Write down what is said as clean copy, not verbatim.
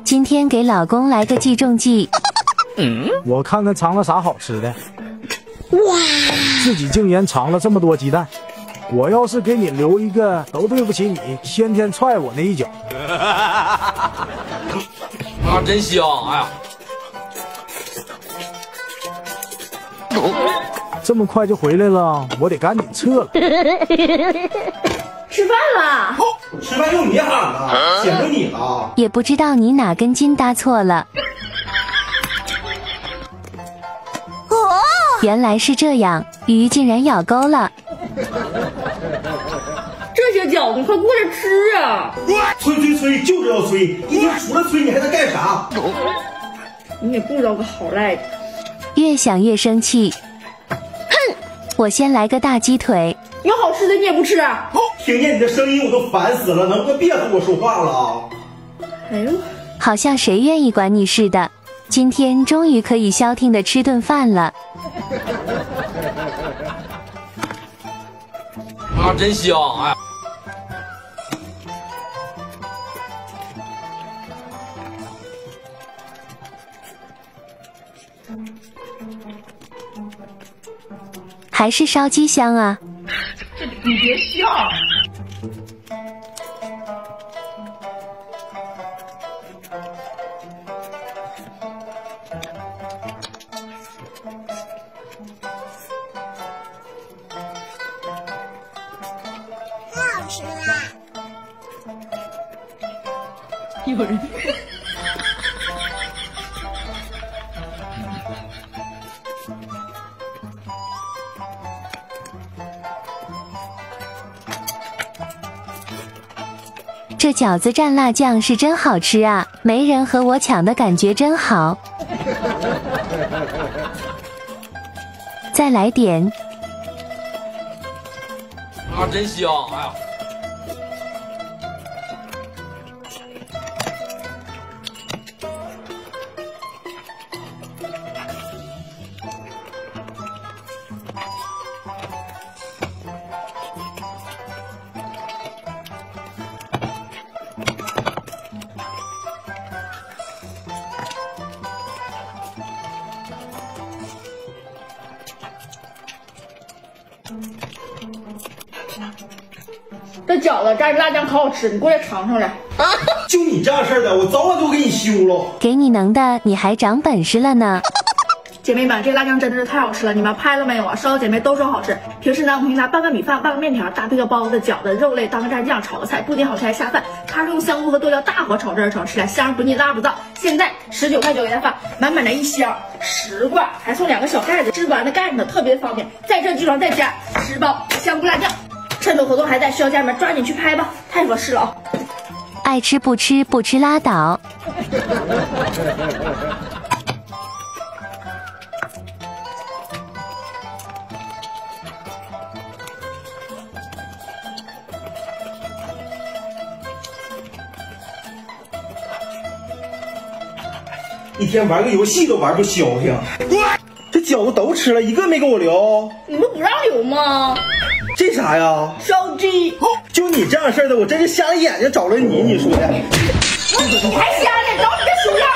今天给老公来个计重计。 我看看藏了啥好吃的。哇！自己竟然藏了这么多鸡蛋。我要是给你留一个，都对不起你先天踹我那一脚。 啊，真香！哎呀， 这么快就回来了，我得赶紧撤了。 吃饭啦！ 吃饭用你喊的，显着你了。 也不知道你哪根筋搭错了。原来是这样，鱼竟然咬钩了。 这些饺子快过来吃啊！ 催，就知道催！一天除了催，你还在干啥？ 你也不知道个好赖的。 越想越生气。哼！我先来个大鸡腿。 有好吃的你也不吃啊？ 听见你的声音我都烦死了，能不能别和我说话了？ 哎呦， 好像谁愿意管你似的。今天终于可以消停的吃顿饭了。 啊，真香！哎呀， 还是烧鸡香啊！ 你别笑。 太好吃了！ 有人。 这饺子蘸辣酱是真好吃啊，没人和我抢的感觉真好。再来点。 啊，真香！哎呀， 这饺子蘸辣酱可好吃，你过来尝尝来。 就你这样式的，我早晚都给你休了。 给你能的，你还长本事了呢。 姐妹们，这辣酱真的是太好吃了，你们拍了没有啊？所有姐妹都说好吃。平时呢，我们可以拿半个米饭、半个面条，搭配个包子、饺子、肉类当个蘸酱，炒个菜，不仅好吃还下饭。它是用香菇和剁椒大火炒着炒，吃起来香不腻、辣不燥。现在19块9给大家发，满满的一箱10罐，还送2个小盖子，吃不完的盖子呢，特别方便。在这基础上再加10包香菇辣酱，趁着活动还在，需要家人们抓紧去拍吧，太合适了啊！ 爱吃不吃，不吃拉倒。 一天玩个游戏都玩不消停。这饺子都吃了，一个没给我留。 你们不让留吗？ 这啥呀？ 烧鸡。 就你这样式的，我真是瞎了眼睛找了你，你说的。 你还瞎呢，找你个熊样！